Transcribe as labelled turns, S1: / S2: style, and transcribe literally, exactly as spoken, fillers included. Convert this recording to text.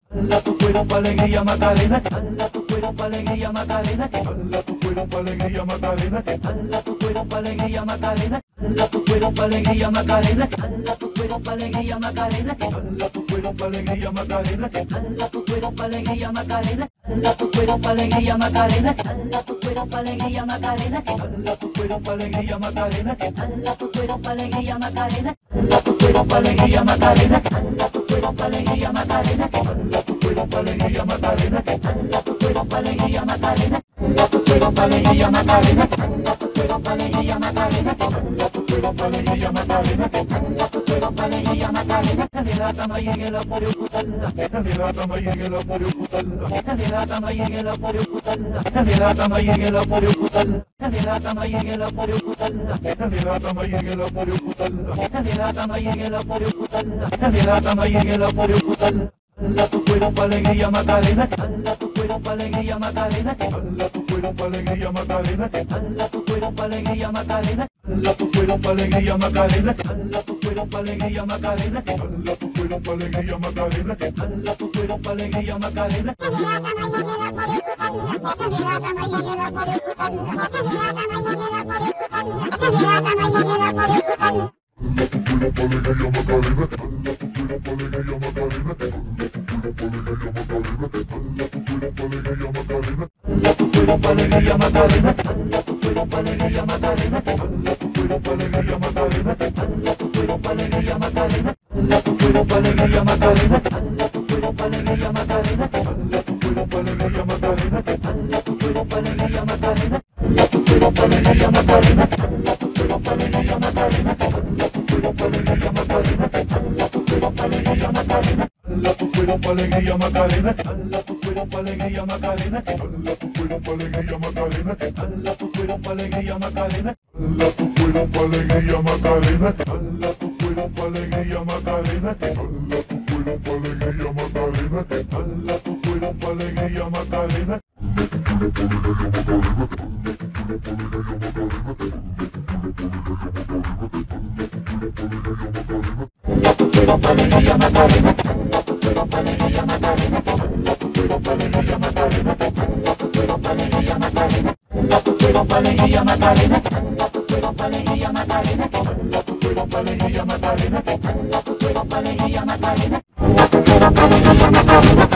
S1: Dala tu cuerpo alegría Macarena, dala tu cuerpo alegría Macarena, dala tu cuerpo alegría Macarena, dala tu cuerpo alegría Macarena, dala tu cuerpo alegría Macarena, dala tu cuerpo alegría Macarena, dala tu cuerpo alegría Macarena, dala tu cuerpo alegría Macarena, dala tu cuerpo alegría Macarena, dala tu cuerpo alegría Macarena, dala tu cuerpo alegría Macarena, dala tu cuerpo alegría Macarena, dala tu cuerpo alegría Macarena, dala tu cuerpo alegría Macarena, dala tu cuerpo alegría Macarena, dala tu cuerpo alegría Macarena, dala tu cuerpo alegría Macarena, dala tu cuerpo alegría Macarena, dala tu cuerpo alegría Macarena, dala tu cuerpo alegría Macarena, canela tamayela por ukutalla, canela tamayela por ukutalla, canela tamayela por ukutalla, canela tamayela por ukutalla, canela tamayela por ukutalla, canela tamayela por ukutalla, canela tamayela por ukutalla, canela tamayela por ukutalla. Dala tu cuerpo alegría Macarena, dala tu cuerpo alegría Macarena, dala tu cuerpo alegría Macarena, dala tu cuerpo alegría Macarena, dala tu cuerpo alegría Macarena, dala tu cuerpo alegría Macarena, dala tu cuerpo alegría Macarena, dala tu cuerpo alegría Macarena. Dala tu cuerpo alegría Macarena, dala tu cuerpo alegría Macarena, dala tu cuerpo alegría Macarena, dala tu cuerpo alegría Macarena, dala tu cuerpo alegría Macarena, dala tu cuerpo alegría Macarena, dala tu cuerpo alegría Macarena, dala tu cuerpo alegría Macarena, dala tu cuerpo alegría Macarena, dala tu cuerpo alegría Macarena, dala tu cuerpo alegría Macarena, dala tu cuerpo alegría Macarena, dala tu cuerpo alegría Macarena, dala tu cuerpo alegría Macarena, dala tu cuerpo alegría Macarena, dala tu cuerpo alegría Macarena, dala tu cuerpo alegría Macarena, dala tu cuerpo alegría Macarena, dala tu cuerpo alegría Macarena, dala tu cuerpo alegría Macarena. Dala tu cuerpo alegría Macarena, dala tu cuerpo alegría Macarena, dala tu cuerpo alegría Macarena, dala tu cuerpo alegría Macarena, dala tu cuerpo alegría Macarena, dala tu cuerpo alegría Macarena, dala tu cuerpo alegría Macarena, dala tu cuerpo alegría Macarena, dala tu cuerpo alegría Macarena.